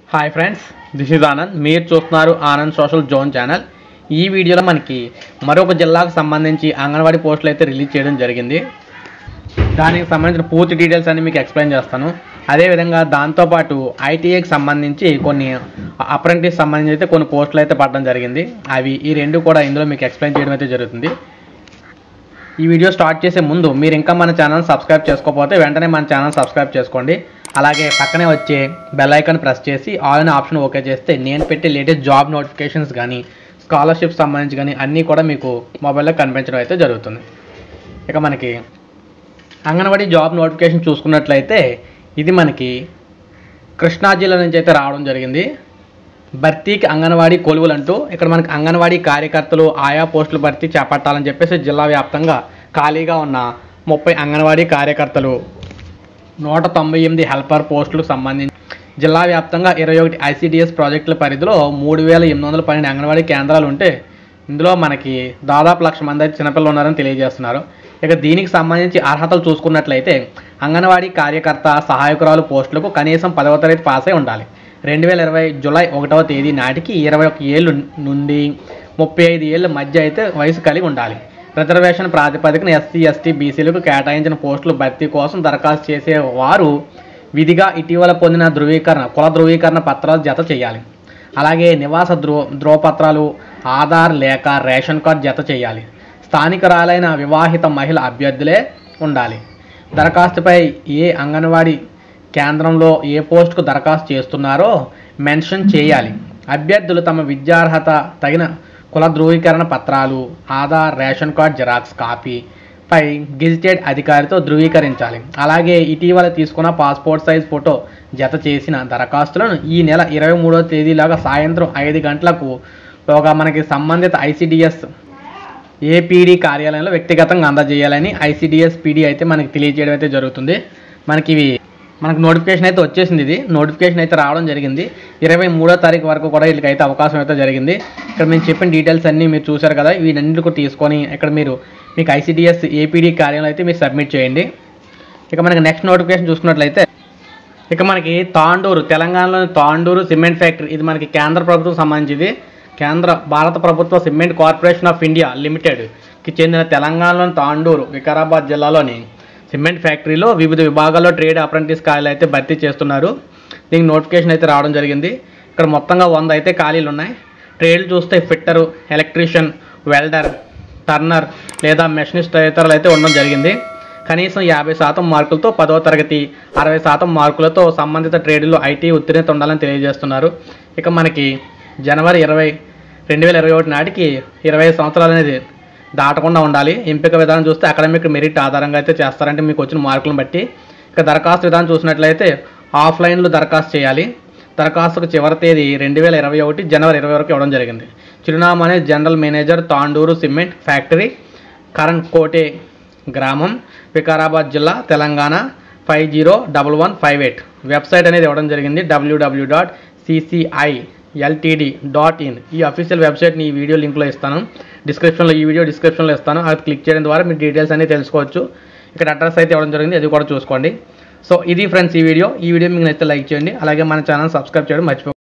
Hi friends, this is Anand. మీరు చూస్తున్నారు Anand social zone channel. ఈ వీడియోలో మనకి మరొక జిల్లాకు సంబంధించి అంగన్వాడీ పోస్టులు అయితే రిలీజ్ చేయడం జరిగింది. దానికి సంబంధించిన పూర్తి డీటెయిల్స్ అన్ని మీకు ఎక్స్ప్లెయిన్ చేస్తాను. అదేవిధంగా దాంతోపాటు ఐటీఐకి సంబంధించి కొన్ని అప్రెంటిస్ సంబంధించి అయితే కొన్ని పోస్టులు అయితే పడడం జరిగింది. అవి ఈ రెండు కూడా ఇందులో మీకు ఎక్స్ప్లెయిన్ చేయడం అయితే జరుగుతుంది. ఈ వీడియో స్టార్ట్ చేసే ముందు మీరు ఇంకా మన ఛానల్ సబ్స్క్రైబ్ చేసుకోకపోతే వెంటనే మన ఛానల్ సబ్స్క్రైబ్ చేసుకోండి. అలాగే పక్కనే వచ్చే బెల్ ఐకాన్ ప్రెస్ చేసి ఆల్ అనే ఆప్షన్ ఓకే చేస్తే నేను పెట్టే లేటెస్ట్ జాబ్ నోటిఫికేషన్స్ కానీ స్కాలర్షిప్ సంబంధించి కానీ అన్నీ కూడా మీకు మొబైల్లో కనిపించడం అయితే జరుగుతుంది. ఇక మనకి అంగన్వాడీ జాబ్ నోటిఫికేషన్ చూసుకున్నట్లయితే ఇది మనకి కృష్ణా జిల్లా నుంచి అయితే రావడం జరిగింది. భర్తీకి అంగన్వాడీ కొలువులు అంటూ ఇక్కడ మనకి అంగన్వాడీ కార్యకర్తలు ఆయా పోస్టులు భర్తీ చేపట్టాలని చెప్పేసి జిల్లా వ్యాప్తంగా ఖాళీగా ఉన్న 30 అంగన్వాడీ కార్యకర్తలు 198 హెల్పర్ పోస్టులకు సంబంధించి జిల్లా వ్యాప్తంగా 21 ఐసీడీఎస్ ప్రాజెక్టుల పరిధిలో 3812 అంగన్వాడీ కేంద్రాలు ఉంటే ఇందులో మనకి దాదాపు 1,00,000 మంది అయితే చిన్నపిల్లలు ఉన్నారని తెలియజేస్తున్నారు. ఇక దీనికి సంబంధించి అర్హతలు చూసుకున్నట్లయితే అంగన్వాడీ కార్యకర్త సహాయకురాలు పోస్టులకు కనీసం 10వ తరగతి పాస్ అయి ఉండాలి. 2020 జూలై 1వ తేదీ నాటికి 21 ఏళ్ళు నుండి 35 ఏళ్ళ మధ్య అయితే వయసు కలిగి ఉండాలి. రిజర్వేషన్ ప్రాతిపదికన ఎస్సీ ఎస్టీ బీసీలకు కేటాయించిన పోస్టులు భర్తీ కోసం దరఖాస్తు చేసేవారు విధిగా ఇటీవల పొందిన కుల ధృవీకరణ పత్రాలు జత చేయాలి. అలాగే నివాస ధ్రువపత్రాలు, ఆధార్ లేక రేషన్ కార్డు జత చేయాలి. స్థానికురాలైన వివాహిత మహిళ అభ్యర్థులే ఉండాలి. దరఖాస్తుపై ఏ అంగన్వాడీ కేంద్రంలో ఏ పోస్టుకు దరఖాస్తు చేస్తున్నారో మెన్షన్ చేయాలి. అభ్యర్థులు తమ విద్యార్హత, తగిన కుల ధృవీకరణ పత్రాలు, ఆధార్, రేషన్ కార్డ్ జిరాక్స్ కాపీపై గెజిటెడ్ అధికారితో ధృవీకరించాలి. అలాగే ఇటీవల తీసుకున్న పాస్పోర్ట్ సైజ్ ఫోటో జత చేసిన దరఖాస్తులను ఈ నెల 23వ తేదీలాగా సాయంత్రం 5 గంటలకు మనకి సంబంధిత ఐసీడీఎస్ ఏపీడీ కార్యాలయంలో వ్యక్తిగతంగా అందజేయాలని ఐసీడీఎస్ పీడీ అయితే మనకి తెలియజేయడం అయితే జరుగుతుంది. మనకి నోటిఫికేషన్ అయితే వచ్చేసింది. ఇది నోటిఫికేషన్ అయితే రావడం జరిగింది. 23వ తారీఖు వరకు కూడా వీళ్ళకైతే అవకాశం అయితే జరిగింది. ఇక్కడ మేము చెప్పిన డీటెయిల్స్ అన్నీ మీరు చూశారు కదా, వీటన్నిటిని తీసుకొని ఇక్కడ మీకు ఐసీడీఎస్ ఏపీడీ కార్యాలయం అయితే మీరు సబ్మిట్ చేయండి. ఇక మనకి నెక్స్ట్ నోటిఫికేషన్ చూసుకున్నట్లయితే ఇక మనకి తాండూరు, తెలంగాణలోని తాండూరు సిమెంట్ ఫ్యాక్టరీ, ఇది మనకి కేంద్ర ప్రభుత్వం సంబంధించింది. భారత ప్రభుత్వ సిమెంట్ కార్పొరేషన్ ఆఫ్ ఇండియా లిమిటెడ్కి చెందిన తెలంగాణలోని తాండూరు, వికారాబాద్ జిల్లాలోని సిమెంట్ ఫ్యాక్టరీలో వివిధ విభాగాల్లో ట్రేడ్ అప్రెంటిస్ ఖాళీలు అయితే భర్తీ చేస్తున్నారు. దీనికి నోటిఫికేషన్ అయితే రావడం జరిగింది. ఇక్కడ మొత్తంగా 100 అయితే ఖాళీలు ఉన్నాయి. ట్రేడ్లు చూస్తే ఫిట్టరు, ఎలక్ట్రీషియన్, వెల్డర్, టర్నర్ లేదా మెషినిస్ట్ తదితరులు అయితే ఉండడం జరిగింది. కనీసం 50% మార్కులతో 10వ తరగతి, 60% మార్కులతో సంబంధిత ట్రేడ్లో ఐటీ ఉత్తీర్ణత ఉండాలని తెలియజేస్తున్నారు. ఇక మనకి జనవరి 20, 2021 నాటికి 25 సంవత్సరాలు అనేది దాటకుండా ఉండాలి. ఎంపిక విధానం చూస్తే అకాడమిక్ మెరిట్ ఆధారంగా అయితే చేస్తారంటే మీకు వచ్చిన మార్కులను బట్టి. ఇక దరఖాస్తు విధానం చూసినట్లయితే ఆఫ్లైన్లో దరఖాస్తు చేయాలి. దరఖాస్తుకు చివరి తేదీ 2021 జనవరి 20 వరకు ఇవ్వడం జరిగింది. చిరునామా అనేది general manager, Tandur cement factory, Karan Kote గ్రామం, వికారాబాద్ జిల్లా, తెలంగాణ 501158. వెబ్సైట్ అనేది ఇవ్వడం జరిగింది www.cci.ltd.in. ఈ అఫీషియల్ వెబ్సైట్ని ఈ వీడియో లింక్లో ఇస్తాను, ఈ వీడియో డిస్క్రిప్షన్లో ఇస్తాను. అది క్లిక్ చేయడం ద్వారా మీరు డీటెయిల్స్ అన్నీ తెలుసుకోవచ్చు. ఇక్కడ అడ్రస్ అయితే ఇవ్వడం జరిగింది, అది కూడా చూసుకోండి. సో ఇది ఫ్రెండ్స్ ఈ వీడియో మీకు నచ్చితే లైక్ చేయండి. అలాగే మన ఛానల్ సబ్స్క్రైబ్ చేయడం మర్చిపోకండి.